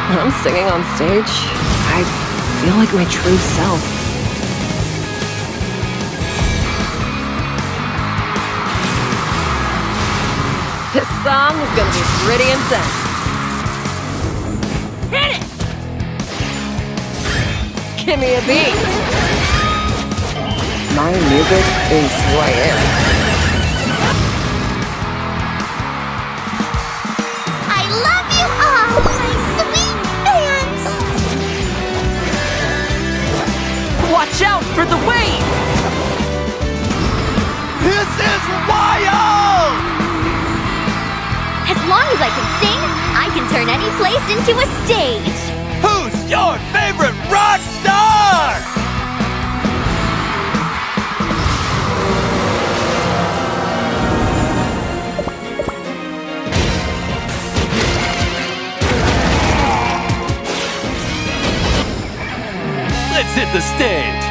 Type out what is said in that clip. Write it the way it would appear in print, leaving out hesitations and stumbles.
When I'm singing on stage, I feel like my true self. This song is gonna be pretty intense. Hit it! Give me a beat. My music is who I am. I love you all, my sweet fans! Watch out for the wave! This is wild! As long as I can sing, I can turn any place into a stage! Who's your favorite rock star? Let's hit the stage!